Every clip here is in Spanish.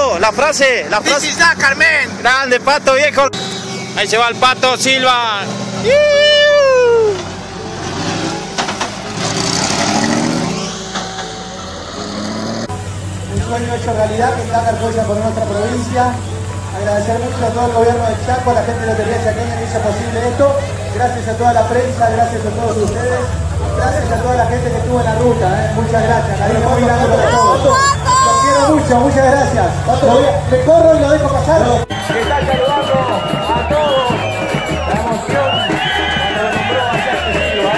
Pato, la frase. This is Dakar, man. Grande, Pato, viejo. Ahí se va el Pato Silva. Un sueño hecho realidad que el Dakar Joya por nuestra provincia. Agradecer mucho a todo el gobierno de Chaco, a la gente de Lotería Chaqueña que hizo posible esto. Gracias a toda la prensa, gracias a todos ustedes. Gracias a toda la gente que estuvo en la ruta. Muchas gracias. Cariño muy grande para todos. Los quiero mucho, muchas gracias. Me corro y lo dejo pasar. Que está saludando a todos. La emoción cuando lo nombró a Jack Silva.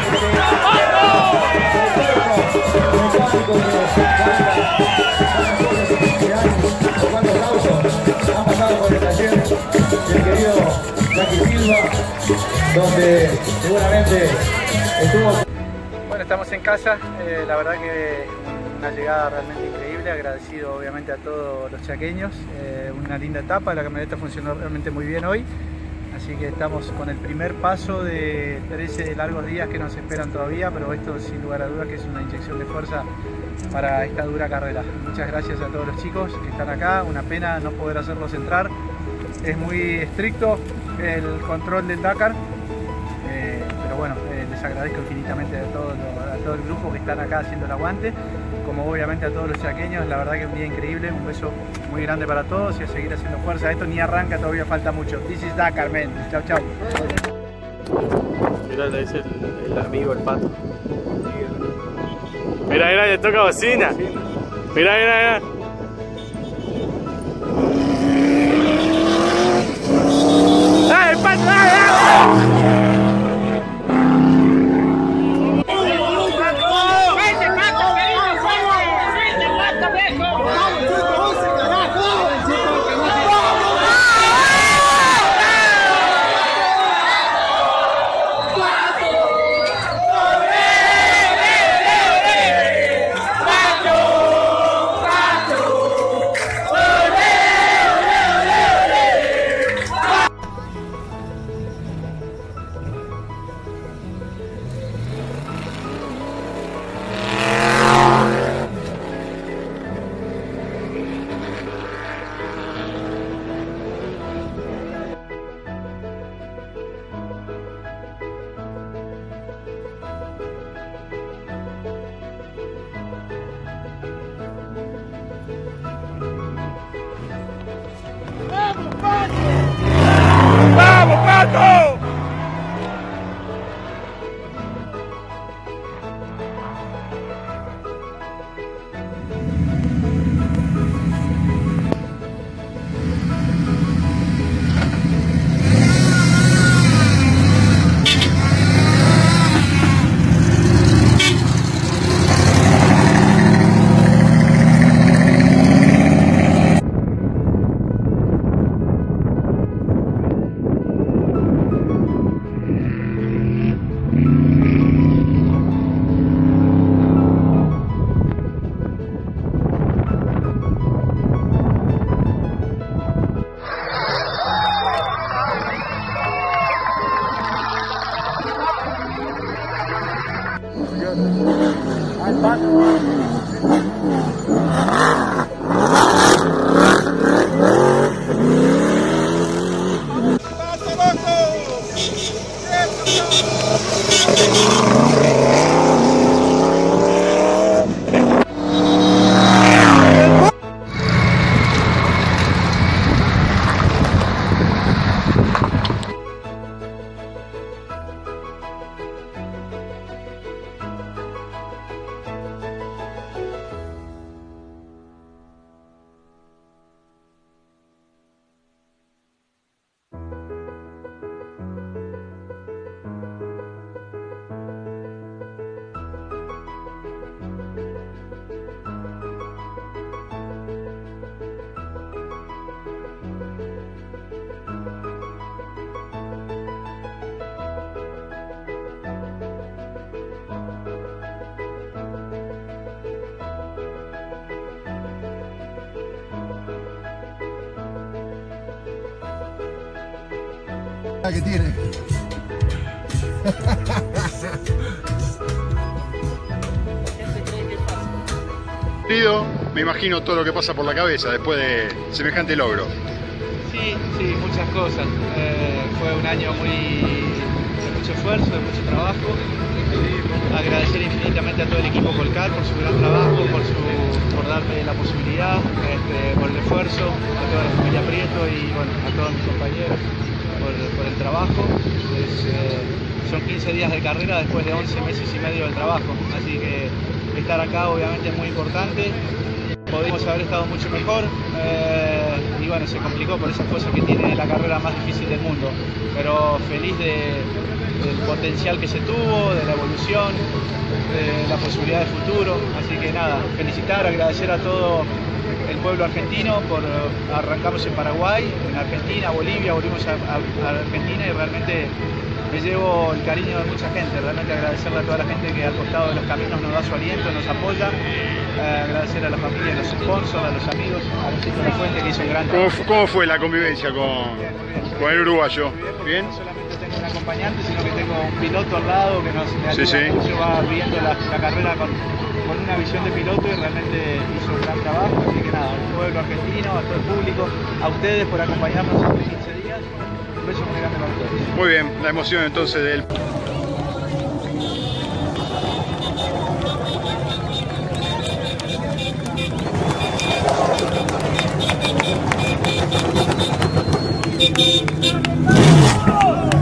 Han pasado por el taller del querido Jackie Silva, donde seguramente estuvo. Bueno, estamos en casa, la verdad que una llegada realmente increíble, agradecido obviamente a todos los chaqueños, una linda etapa, la camioneta funcionó realmente muy bien hoy, así que estamos con el primer paso de 13 largos días que nos esperan todavía, pero esto sin lugar a dudas que es una inyección de fuerza para esta dura carrera. Muchas gracias a todos los chicos que están acá, una pena no poder hacerlos entrar, es muy estricto el control del Dakar, pero bueno, les agradezco infinitamente a todo el grupo que están acá haciendo el aguante, como obviamente a todos los chaqueños, la verdad que un día increíble, un beso muy grande para todos y a seguir haciendo fuerza, esto ni arranca, todavía falta mucho. This is Dakar, man. Chau, chau. Mirá, es el amigo, el Pato. Mira, mira, le toca bocina. Mira, mira, mira. ¡Ay, el Pato! ¡Ay, ay! ¡Vamos, Pato! Que tiene. Tío. me imagino todo lo que pasa por la cabeza después de semejante logro. Sí, muchas cosas. Fue un año de mucho esfuerzo, de mucho trabajo. Agradecer infinitamente a todo el equipo Colcar por su gran trabajo, por darme la posibilidad, por el esfuerzo, a toda la familia Prieto y bueno, a todos mis compañeros por el trabajo. Son 15 días de carrera después de 11 meses y medio del trabajo, así que estar acá obviamente es muy importante. Podríamos haber estado mucho mejor y bueno, se complicó por esas cosas que tiene la carrera más difícil del mundo, pero feliz del potencial que se tuvo, de la evolución, de la posibilidad de futuro, así que nada, felicitar, agradecer a todo el pueblo argentino arrancamos en Paraguay, en Argentina, Bolivia, volvimos a Argentina y realmente me llevo el cariño de mucha gente, realmente agradecerle a toda la gente que al costado de los caminos nos da su aliento, nos apoya, agradecer a la familia, a los sponsors, a los amigos, a los hijos de la Fuente que hizo un gran trabajo. ¿Cómo fue la convivencia con el uruguayo? ¿Bien? No solamente tengo un acompañante, sino que tengo un piloto al lado que nos ayuda mucho, va viendo la carrera con una visión de piloto y realmente hizo un gran trabajo, así que nada, al pueblo argentino, a todo el público, a ustedes por acompañarnos estos 15 días, un beso muy grande para todos. Muy bien, la emoción entonces del... ¡Oh!